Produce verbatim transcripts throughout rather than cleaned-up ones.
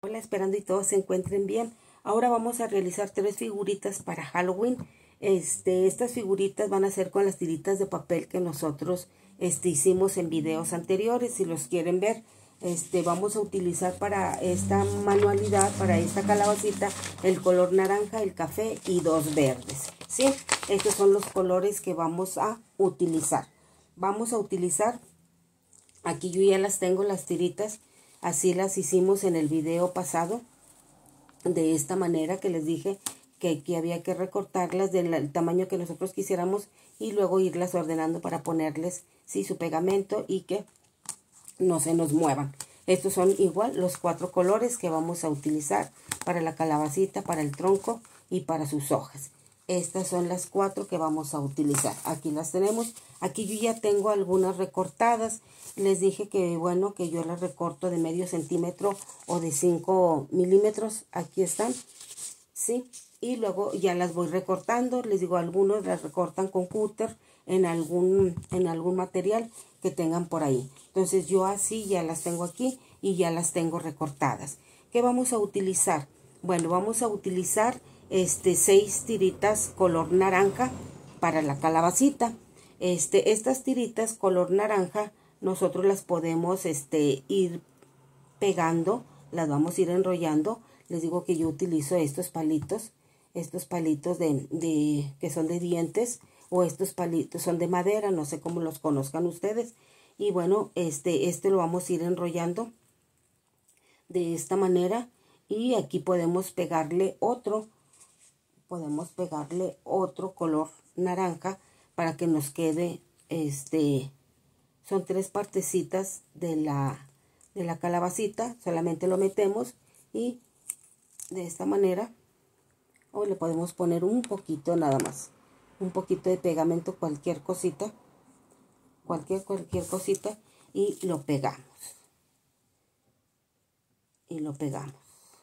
Hola, esperando y todos se encuentren bien. Ahora vamos a realizar tres figuritas para Halloween. Este, estas figuritas van a ser con las tiritas de papel que nosotros este, hicimos en videos anteriores. Si los quieren ver, este, vamos a utilizar para esta manualidad, para esta calabacita, el color naranja, el café y dos verdes. ¿Sí? Estos son los colores que vamos a utilizar. Vamos a utilizar, aquí yo ya las tengo, las tiritas. Así las hicimos en el video pasado, de esta manera que les dije que aquí había que recortarlas del tamaño que nosotros quisiéramos y luego irlas ordenando para ponerles sí, su pegamento y que no se nos muevan. Estos son igual los cuatro colores que vamos a utilizar para la calabacita, para el tronco y para sus hojas. Estas son las cuatro que vamos a utilizar. Aquí las tenemos. Aquí yo ya tengo algunas recortadas. Les dije que bueno, que yo las recorto de medio centímetro o de cinco milímetros. Aquí están. Sí. Y luego ya las voy recortando. Les digo, algunos las recortan con cúter en algún, en algún material que tengan por ahí. Entonces yo así ya las tengo aquí y ya las tengo recortadas. ¿Qué vamos a utilizar? Bueno, vamos a utilizar este seis tiritas color naranja para la calabacita. Este, estas tiritas color naranja nosotros las podemos este, ir pegando, las vamos a ir enrollando. Les digo que yo utilizo estos palitos, estos palitos de, de que son de dientes, o estos palitos son de madera, no sé cómo los conozcan ustedes. Y bueno, este, este lo vamos a ir enrollando de esta manera. Y aquí podemos pegarle otro, podemos pegarle otro color naranja para que nos quede, este, son tres partecitas de la, de la calabacita. Solamente lo metemos y de esta manera, o le podemos poner un poquito nada más, un poquito de pegamento, cualquier cosita, cualquier, cualquier cosita, y lo pegamos, y lo pegamos.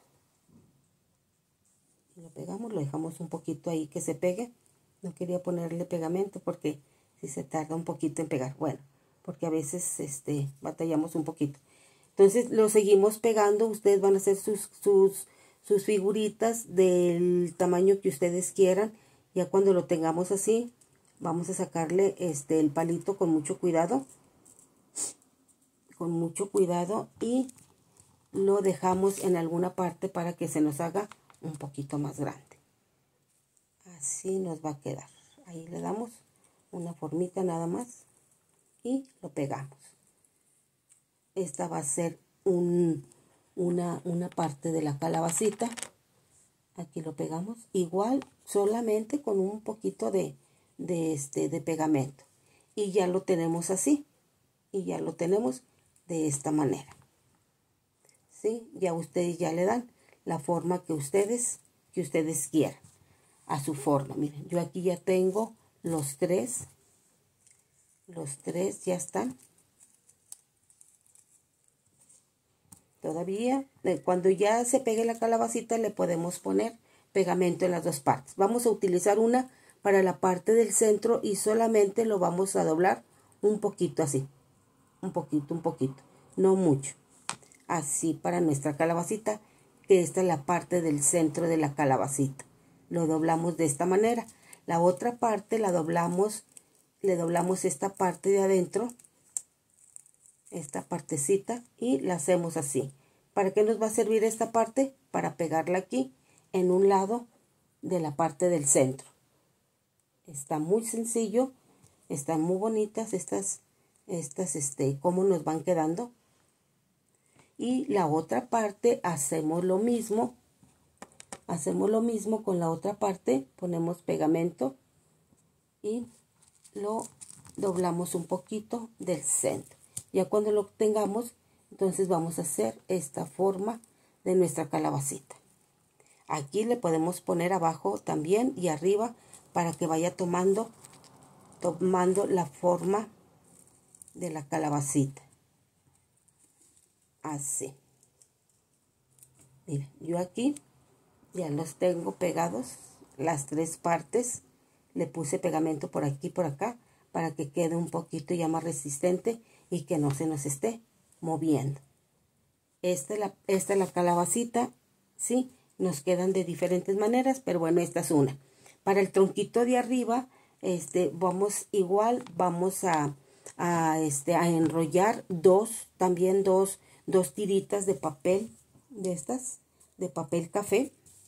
Lo pegamos, lo dejamos un poquito ahí que se pegue. No quería ponerle pegamento porque si se tarda un poquito en pegar. Bueno, porque a veces este, batallamos un poquito. Entonces lo seguimos pegando. Ustedes van a hacer sus, sus, sus figuritas del tamaño que ustedes quieran. Ya cuando lo tengamos así, vamos a sacarle este, el palito con mucho cuidado. Con mucho cuidado y lo dejamos en alguna parte para que se nos haga un poquito más grande. Así nos va a quedar. Ahí le damos una formita nada más y lo pegamos. Esta va a ser un, una, una parte de la calabacita. Aquí lo pegamos igual, solamente con un poquito de, de, este, de pegamento. Y ya lo tenemos así. Y ya lo tenemos de esta manera. ¿Sí? Ya ustedes ya le dan la forma que ustedes, que ustedes quieran, a su forma. Miren, yo aquí ya tengo los tres, los tres ya están. Todavía, cuando ya se pegue la calabacita, le podemos poner pegamento en las dos partes. Vamos a utilizar una para la parte del centro y solamente lo vamos a doblar un poquito así, un poquito, un poquito, no mucho. Así para nuestra calabacita, que esta es la parte del centro de la calabacita. Lo doblamos de esta manera. La otra parte la doblamos, le doblamos esta parte de adentro, esta partecita, y la hacemos así. ¿Para qué nos va a servir esta parte? Para pegarla aquí en un lado de la parte del centro. Está muy sencillo, están muy bonitas estas, estas, este, cómo nos van quedando. Y la otra parte hacemos lo mismo. Hacemos lo mismo con la otra parte. Ponemos pegamento y lo doblamos un poquito del centro. Ya cuando lo tengamos, entonces vamos a hacer esta forma de nuestra calabacita. Aquí le podemos poner abajo también y arriba para que vaya tomando, tomando la forma de la calabacita. Así. Miren, yo aquí ya los tengo pegados, las tres partes. Le puse pegamento por aquí y por acá para que quede un poquito ya más resistente y que no se nos esté moviendo. esta es la, esta es la calabacita, ¿sí? Nos quedan de diferentes maneras, pero bueno, esta es una. Para el tronquito de arriba, este, vamos igual, vamos a, a, este, a enrollar dos, también dos, dos tiritas de papel, de estas, de papel café.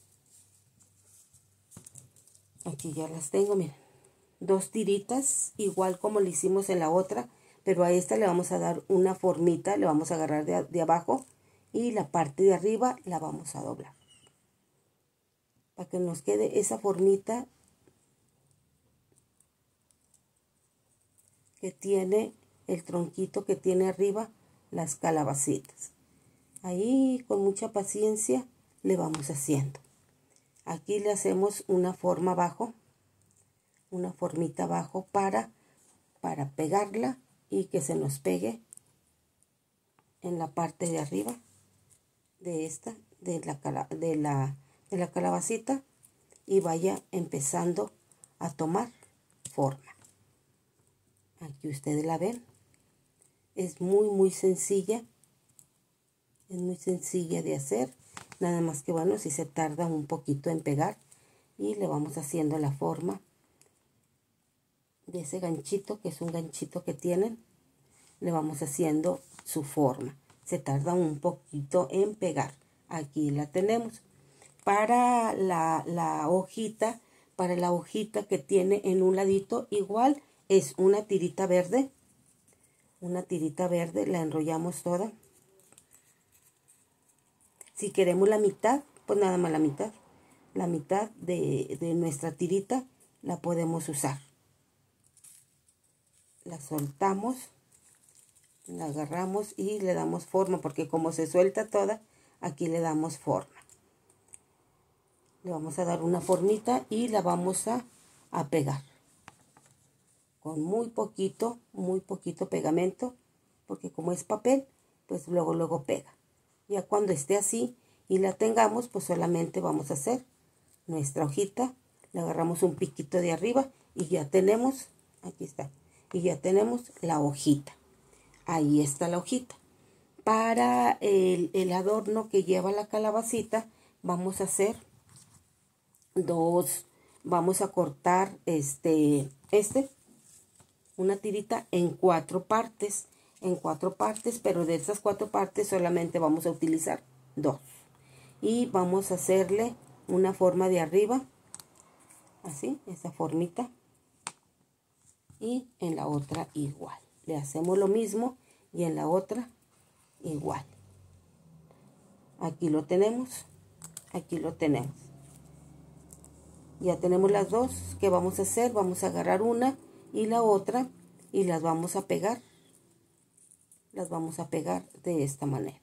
Aquí ya las tengo, miren. Dos tiritas, igual como le hicimos en la otra, pero a esta le vamos a dar una formita, le vamos a agarrar de, de abajo y la parte de arriba la vamos a doblar. Para que nos quede esa formita que tiene el tronquito que tiene arriba las calabacitas. Ahí con mucha paciencia le vamos haciendo. Aquí le hacemos una forma abajo, una formita abajo para, para pegarla y que se nos pegue en la parte de arriba de esta, de la, de la, de la calabacita, y vaya empezando a tomar forma. Aquí ustedes la ven. Es muy muy sencilla. Es muy sencilla de hacer. Nada más que bueno, si se tarda un poquito en pegar. Y le vamos haciendo la forma de ese ganchito, que es un ganchito que tienen. Le vamos haciendo su forma. Se tarda un poquito en pegar. Aquí la tenemos. Para la, la hojita, para la hojita que tiene en un ladito, igual es una tirita verde. Una tirita verde, la enrollamos toda. Si queremos la mitad, pues nada más la mitad. La mitad de, de nuestra tirita la podemos usar. La soltamos, la agarramos y le damos forma, porque como se suelta toda, aquí le damos forma. Le vamos a dar una formita y la vamos a, a pegar. Con muy poquito, muy poquito pegamento, porque como es papel, pues luego, luego pega. Ya cuando esté así y la tengamos, pues solamente vamos a hacer nuestra hojita. Le agarramos un piquito de arriba y ya tenemos, aquí está, y ya tenemos la hojita. Ahí está la hojita. Para el, el adorno que lleva la calabacita, vamos a hacer dos, vamos a cortar este, este, una tirita en cuatro partes, en cuatro partes, pero de esas cuatro partes solamente vamos a utilizar dos. Y vamos a hacerle una forma de arriba, así, esa formita, y en la otra igual. Le hacemos lo mismo y en la otra igual. Aquí lo tenemos, aquí lo tenemos. Ya tenemos las dos. ¿Qué vamos a hacer? Vamos a agarrar una y la otra y las vamos a pegar. Las vamos a pegar de esta manera.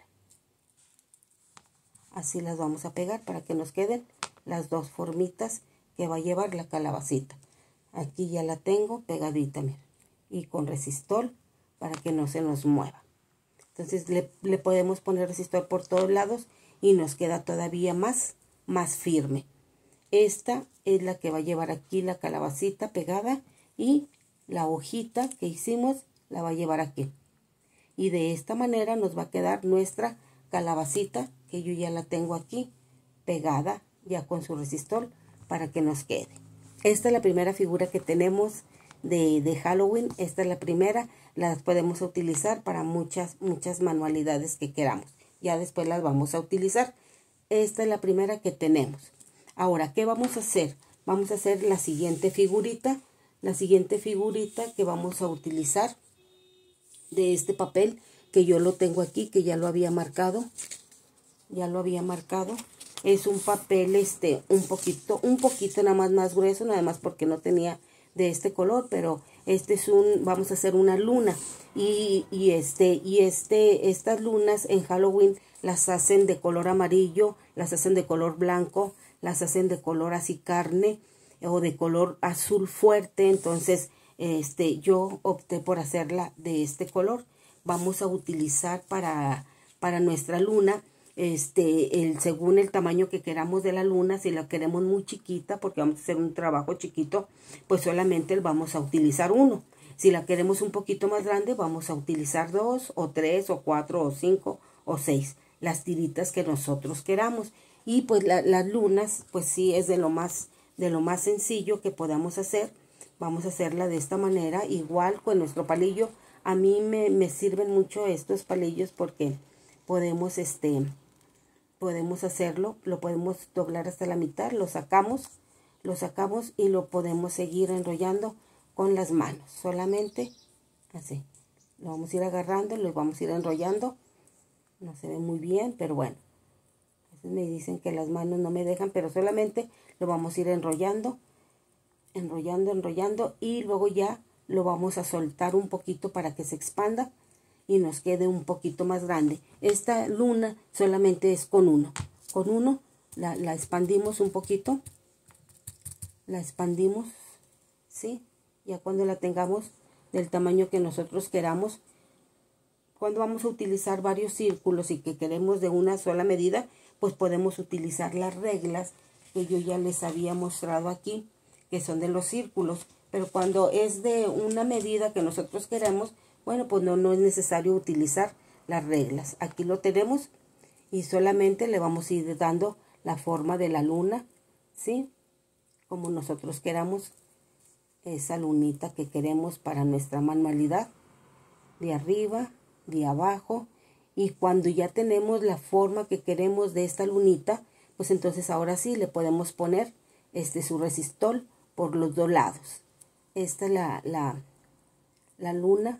Así las vamos a pegar para que nos queden las dos formitas que va a llevar la calabacita. Aquí ya la tengo pegadita, miren, y con resistol para que no se nos mueva. Entonces le, le podemos poner resistol por todos lados y nos queda todavía más, más firme. Esta es la que va a llevar aquí la calabacita pegada y la hojita que hicimos la va a llevar aquí. Y de esta manera nos va a quedar nuestra calabacita, que yo ya la tengo aquí pegada ya con su resistol para que nos quede. Esta es la primera figura que tenemos de, de Halloween. Esta es la primera. Las podemos utilizar para muchas, muchas manualidades que queramos. Ya después las vamos a utilizar. Esta es la primera que tenemos. Ahora, ¿qué vamos a hacer? Vamos a hacer la siguiente figurita. La siguiente figurita que vamos a utilizar de este papel, que yo lo tengo aquí, que ya lo había marcado. Ya lo había marcado. Es un papel, este, un poquito, un poquito nada más más grueso, nada más porque no tenía de este color, pero este es un, vamos a hacer una luna. Y, y este, y este, estas lunas en Halloween las hacen de color amarillo, las hacen de color blanco, las hacen de color así carne o de color azul fuerte. Entonces, este, yo opté por hacerla de este color. Vamos a utilizar para, para nuestra luna, este, el, según el tamaño que queramos de la luna. Si la queremos muy chiquita, porque vamos a hacer un trabajo chiquito, pues solamente vamos a utilizar uno. Si la queremos un poquito más grande, vamos a utilizar dos, o tres, o cuatro, o cinco, o seis. las tiritas que nosotros queramos. Y pues la, las lunas, pues sí es de lo más, de lo más sencillo que podamos hacer. Vamos a hacerla de esta manera, igual con nuestro palillo. A mí me, me sirven mucho estos palillos porque podemos, este, podemos hacerlo, lo podemos doblar hasta la mitad, lo sacamos, lo sacamos y lo podemos seguir enrollando con las manos, solamente así. Lo vamos a ir agarrando, lo vamos a ir enrollando. No se ve muy bien, pero bueno. Me dicen que las manos no me dejan, pero solamente lo vamos a ir enrollando, enrollando, enrollando y luego ya lo vamos a soltar un poquito para que se expanda y nos quede un poquito más grande. Esta luna solamente es con uno. Con uno la, la expandimos un poquito. La expandimos, ¿sí? Ya cuando la tengamos del tamaño que nosotros queramos. Cuando vamos a utilizar varios círculos y que queremos de una sola medida, pues podemos utilizar las reglas que yo ya les había mostrado aquí, que son de los círculos. Pero cuando es de una medida que nosotros queremos, bueno, pues no, no es necesario utilizar las reglas. Aquí lo tenemos y solamente le vamos a ir dando la forma de la luna, ¿sí? Como nosotros queramos, esa lunita que queremos para nuestra manualidad, de arriba, de abajo. Y cuando ya tenemos la forma que queremos de esta lunita, pues entonces ahora sí le podemos poner este su resistol por los dos lados. Esta es la, la, la luna.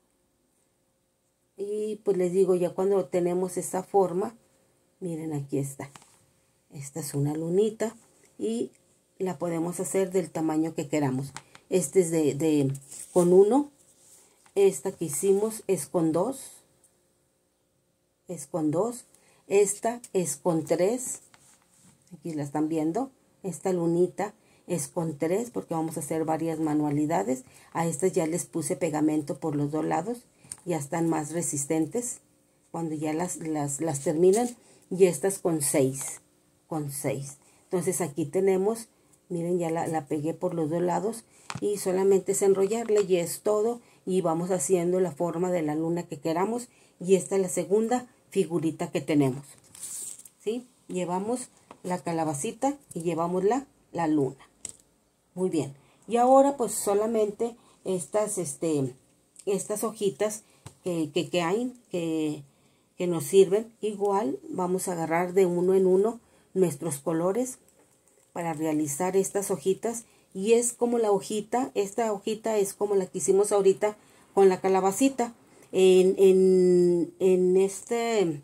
Y pues les digo, ya cuando tenemos esta forma, miren, aquí está. Esta es una lunita y la podemos hacer del tamaño que queramos. Este es de, de con uno. Esta que hicimos es con dos. Es con dos. Esta es con tres. Aquí la están viendo. Esta lunita es con tres porque vamos a hacer varias manualidades. A estas ya les puse pegamento por los dos lados. Ya están más resistentes cuando ya las, las, las terminan. Y estas con seis. Con seis. Entonces aquí tenemos, miren, ya la, la pegué por los dos lados. Y solamente es enrollarle y es todo. Y vamos haciendo la forma de la luna que queramos. Y esta es la segunda figurita que tenemos, ¿sí? Llevamos la calabacita y llevamos la, la luna. Muy bien. Y ahora pues solamente estas, este, estas hojitas que, que, que hay, que, que nos sirven. Igual vamos a agarrar de uno en uno nuestros colores para realizar estas hojitas. Y es como la hojita, esta hojita es como la que hicimos ahorita con la calabacita. En, en, en este,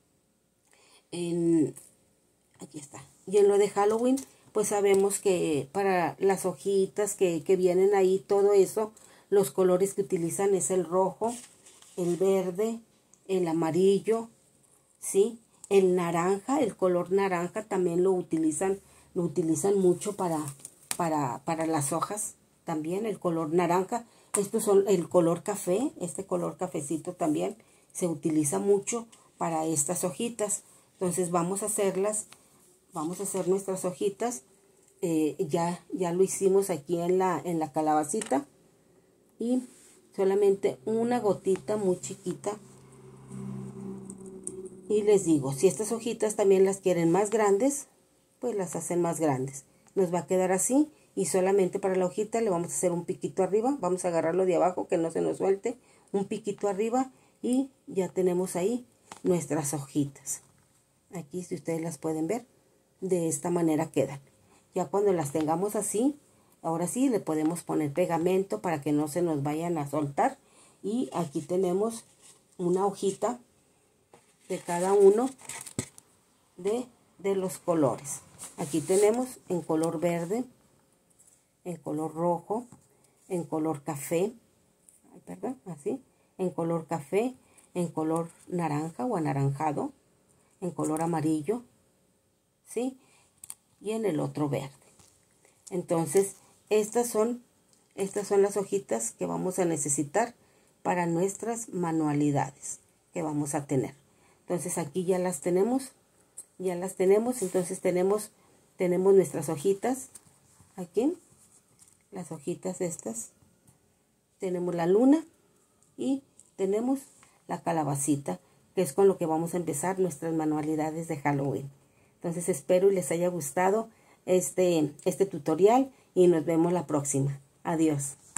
en, aquí está, y en lo de Halloween, pues sabemos que para las hojitas que, que vienen ahí, todo eso, los colores que utilizan es el rojo, el verde, el amarillo, ¿sí? El naranja, el color naranja también lo utilizan, lo utilizan mucho para, para, para las hojas, también el color naranja. Estos son el color café, este color cafecito también se utiliza mucho para estas hojitas. Entonces vamos a hacerlas, vamos a hacer nuestras hojitas. Eh, ya, ya lo hicimos aquí en la, en la calabacita. Y solamente una gotita muy chiquita. Y les digo, si estas hojitas también las quieren más grandes, pues las hacen más grandes. Nos va a quedar así. Y solamente para la hojita le vamos a hacer un piquito arriba. Vamos a agarrarlo de abajo que no se nos suelte. Un piquito arriba y ya tenemos ahí nuestras hojitas. Aquí si ustedes las pueden ver, de esta manera quedan. Ya cuando las tengamos así, ahora sí le podemos poner pegamento para que no se nos vayan a soltar. Y aquí tenemos una hojita de cada uno de, de los colores. Aquí tenemos en color verde, en color rojo, en color café, ¿verdad? Así, en color café, en color naranja o anaranjado, en color amarillo, ¿sí? Y en el otro verde. Entonces, estas son, estas son las hojitas que vamos a necesitar para nuestras manualidades que vamos a tener. Entonces, aquí ya las tenemos, ya las tenemos, entonces tenemos, tenemos nuestras hojitas aquí. Las hojitas estas, tenemos la luna y tenemos la calabacita, que es con lo que vamos a empezar nuestras manualidades de Halloween. Entonces espero y les haya gustado este, este tutorial y nos vemos la próxima. Adiós.